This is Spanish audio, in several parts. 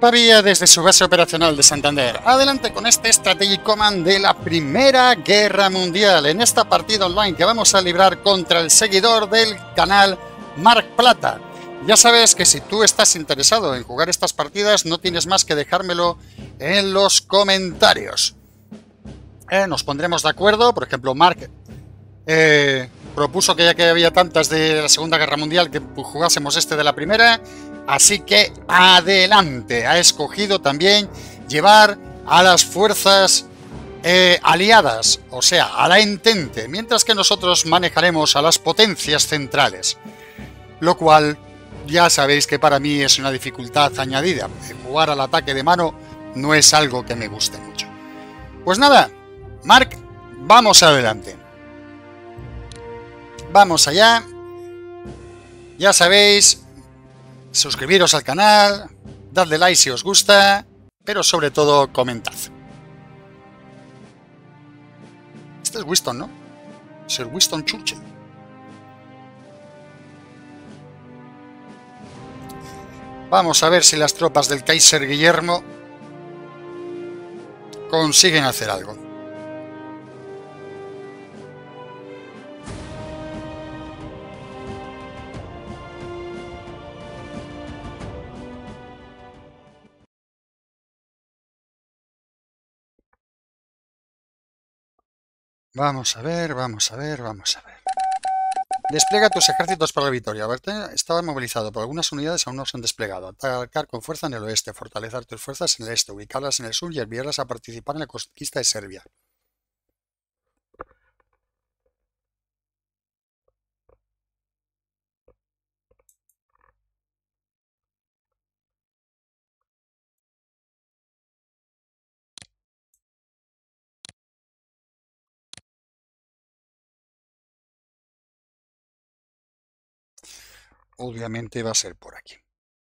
Pavía desde su base operacional de Santander. Adelante con este Strategy Command de la Primera Guerra Mundial en esta partida online que vamos a librar contra el seguidor del canal Marc Plata. Ya sabes que si tú estás interesado en jugar estas partidas no tienes más que dejármelo en los comentarios. Nos pondremos de acuerdo. Por ejemplo, Marc propuso que ya que había tantas de la Segunda Guerra Mundial que jugásemos este de la Primera. Así que adelante, ha escogido también llevar a las fuerzas aliadas, o sea, a la Entente, mientras que nosotros manejaremos a las potencias centrales, lo cual ya sabéis que para mí es una dificultad añadida. Jugar al ataque de mano no es algo que me guste mucho. Pues nada, Marc, vamos adelante. Vamos allá. Ya sabéis, suscribiros al canal, dadle like si os gusta, pero sobre todo comentad. Este es Winston, ¿no? Sir Winston Churchill. Vamos a ver si las tropas del Kaiser Guillermo consiguen hacer algo. Vamos a ver, vamos a ver, vamos a ver. Despliega tus ejércitos para la victoria. Estaba movilizado, pero algunas unidades aún no se han desplegado. Atacar con fuerza en el oeste, fortalecer tus fuerzas en el este, ubicarlas en el sur y enviarlas a participar en la conquista de Serbia. Obviamente va a ser por aquí.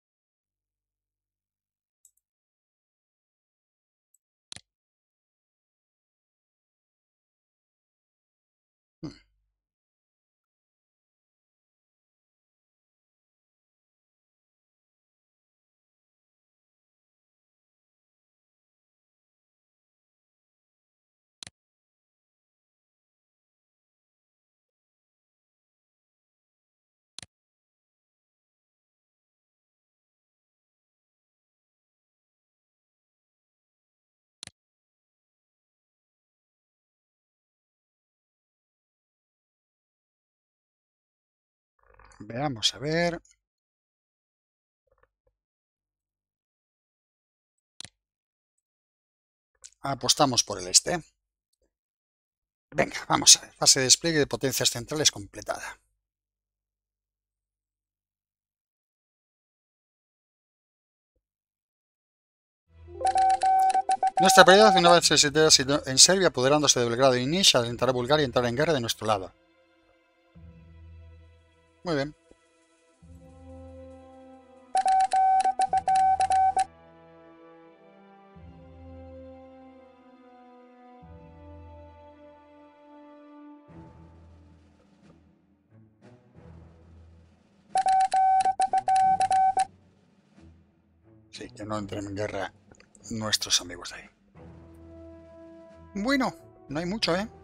Veamos a ver. Apostamos por el este. Venga, vamos a ver. Fase de despliegue de potencias centrales completada. Nuestra prioridad una vez se sitúa en Serbia, apoderándose de Belgrado y Niš, alentará a Bulgaria y entrar en guerra de nuestro lado. Muy bien. Sí, que no entren en guerra nuestros amigos de ahí. Bueno, no hay mucho, ¿eh?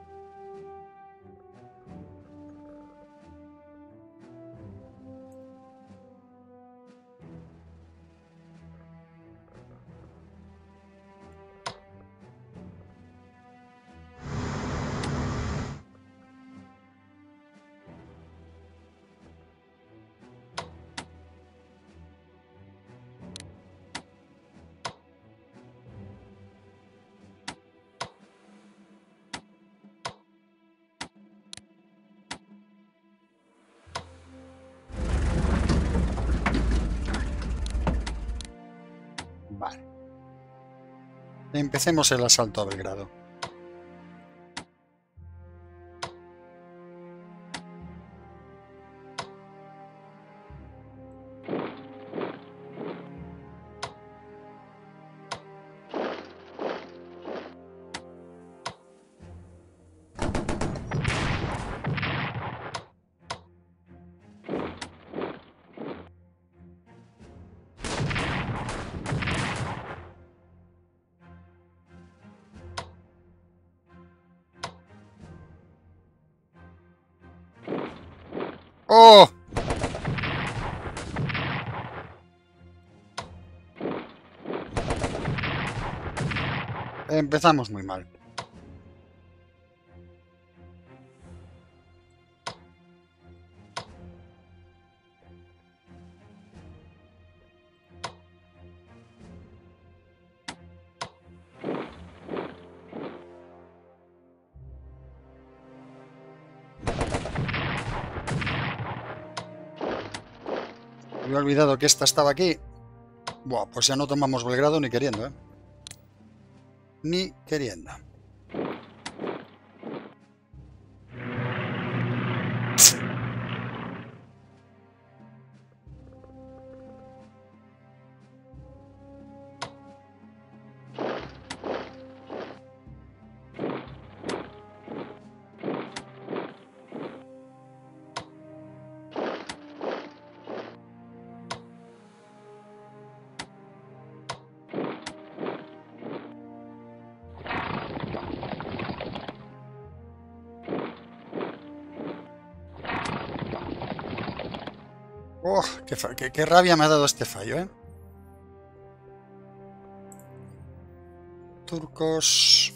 Vale. Empecemos el asalto a Belgrado. ¡Oh! Empezamos muy mal. Me había olvidado que esta estaba aquí. Buah, pues ya no tomamos Belgrado ni queriendo, ¿eh? Ni queriendo. ¡Oh! ¡Qué rabia me ha dado este fallo, eh! Turcos.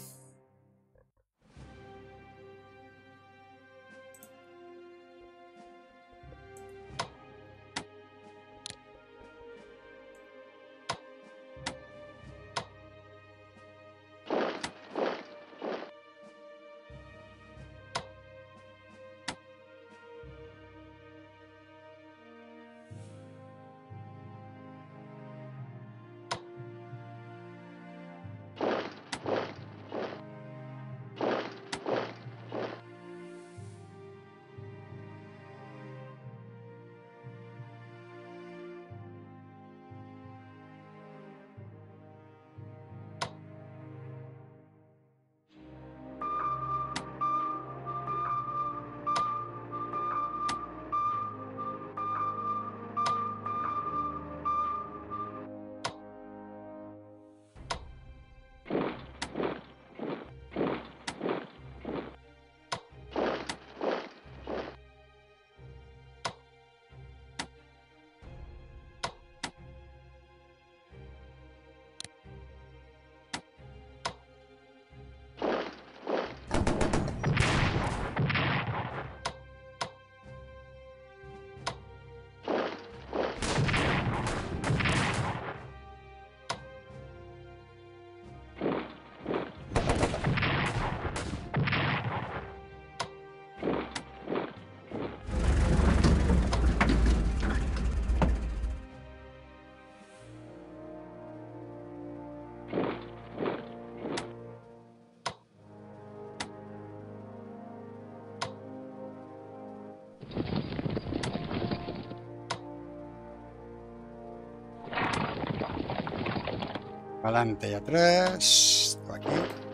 Adelante y atrás. Aquí.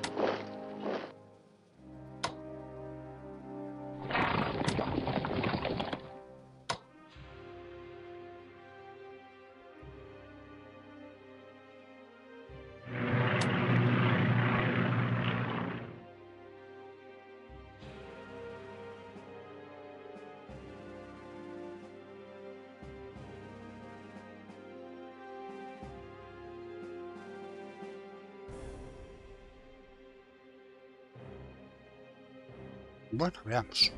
Bueno, veamos.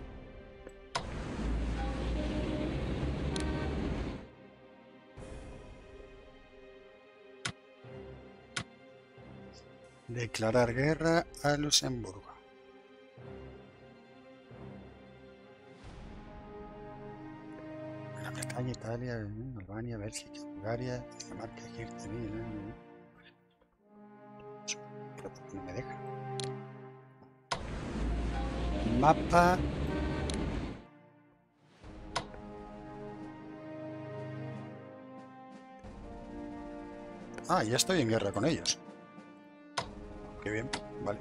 Declarar guerra a Luxemburgo. Gran Bretaña, Italia, Albania, Bélgica, Bulgaria, Dinamarca, Egipto. No me deja. Mapa. Ah, ya estoy en guerra con ellos. Qué bien, vale.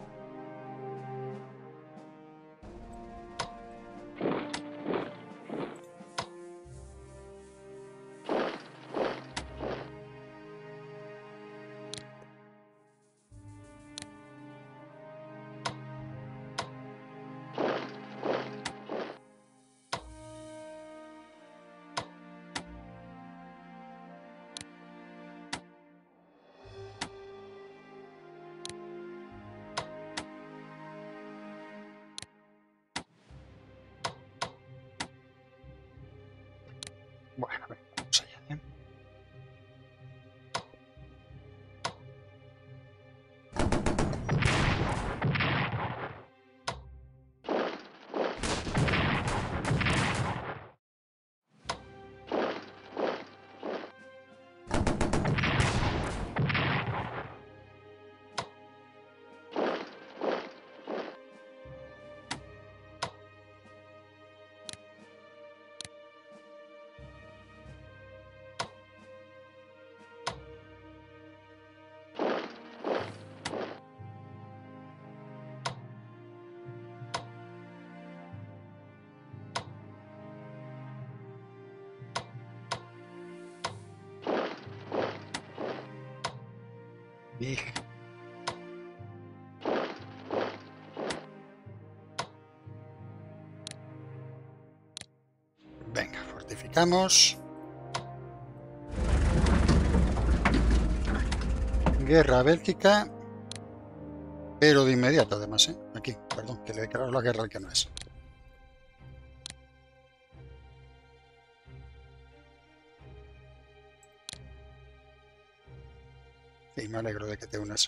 Y... venga, fortificamos. Guerra Bélgica. Pero de inmediato, además, ¿eh? Aquí, perdón, que le declaro la guerra al que no es. Y me alegro de que te unas.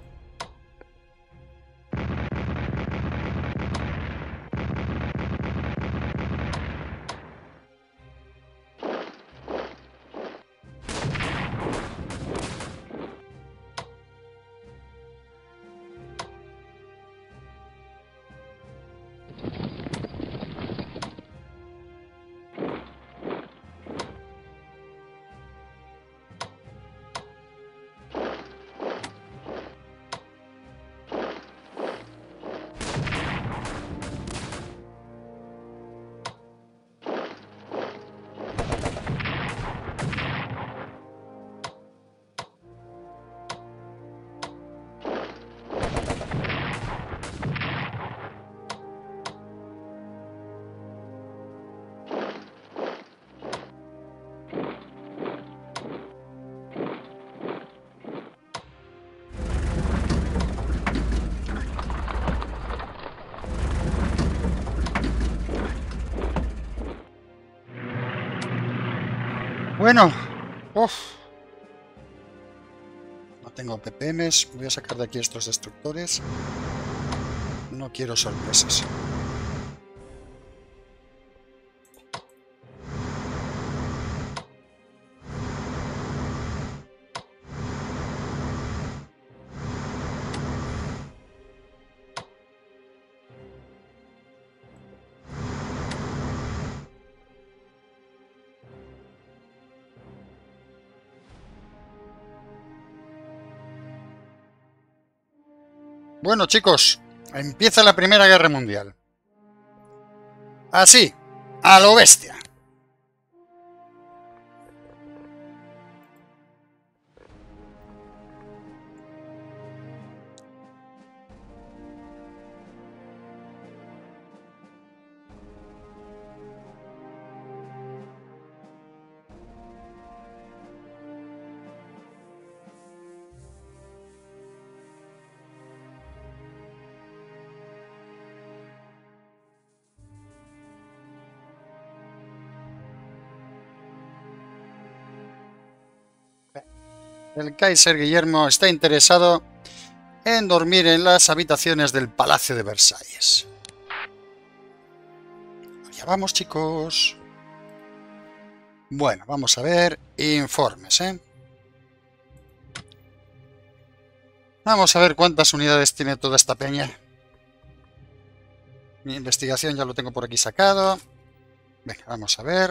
Bueno, no tengo PPMs, voy a sacar de aquí estos destructores. No quiero sorpresas. Bueno, chicos, empieza la Primera Guerra Mundial. Así, a lo bestia. El Kaiser Guillermo está interesado en dormir en las habitaciones del Palacio de Versalles. Allá vamos, chicos. Bueno, vamos a ver informes, ¿eh? Vamos a ver cuántas unidades tiene toda esta peña. Mi investigación ya lo tengo por aquí sacado. Venga, vamos a ver.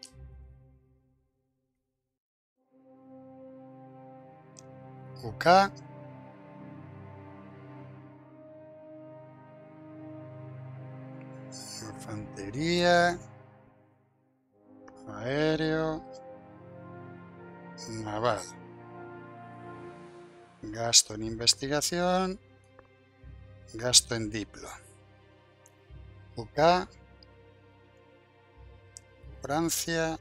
UK. Infantería. Aéreo. Naval. Gasto en investigación. Gasto en diplo. UK. Francia.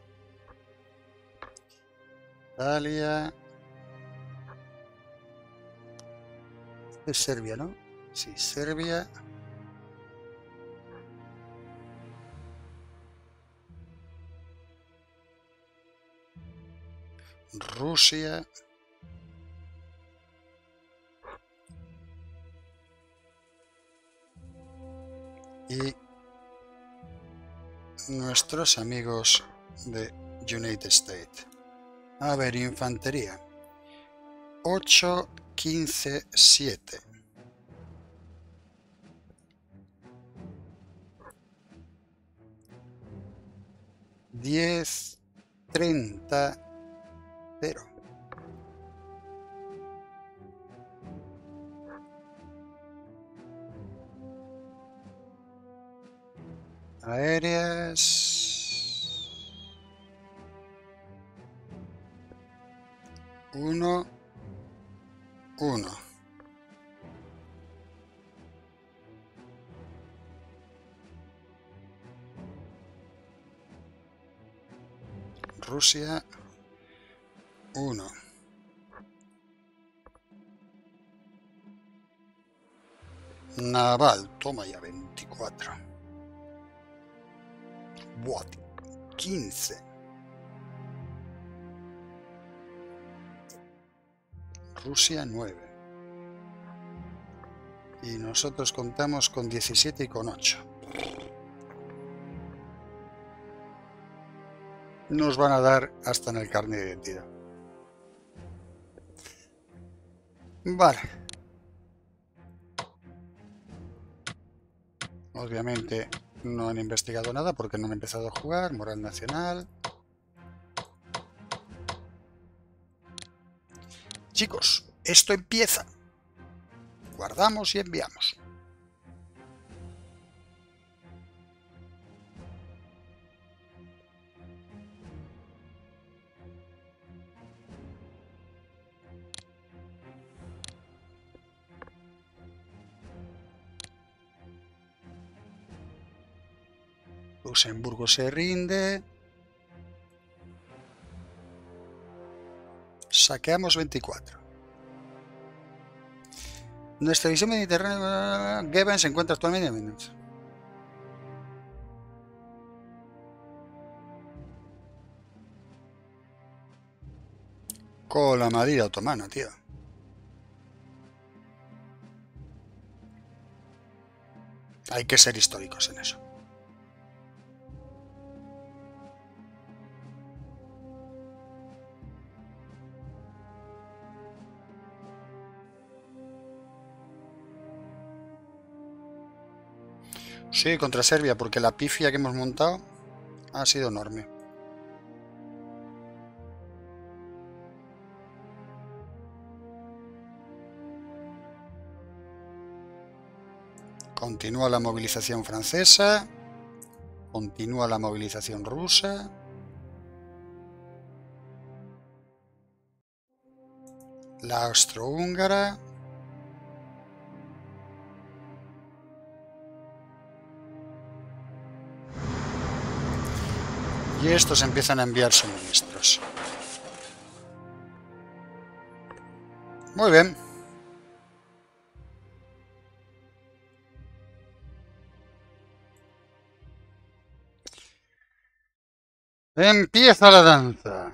Italia. Es Serbia, ¿no? Sí, Serbia. Rusia. Y nuestros amigos de United States. A ver, infantería. 8, 15, 7. $10, 30, 0. Aéreas. 1. 1. Rusia 1. Naval, toma ya 24. What? 15. Rusia 9. Y nosotros contamos con 17 y con 8. Nos van a dar hasta en el carnet de identidad. Vale. Obviamente no han investigado nada porque no han empezado a jugar. Moral nacional. Chicos, esto empieza. Guardamos y enviamos. Luxemburgo se rinde. Saqueamos 24. Nuestra visión mediterránea Geben se encuentra actualmente en con la Madrid otomana, tío. Hay que ser históricos en eso. Sí, contra Serbia, porque la pifia que hemos montado ha sido enorme. Continúa la movilización francesa. Continúa la movilización rusa. La austrohúngara. Y estos empiezan a enviar suministros. Muy bien. Empieza la danza.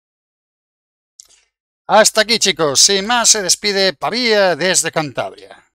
Hasta aquí, chicos. Sin más, se despide Pavía desde Cantabria.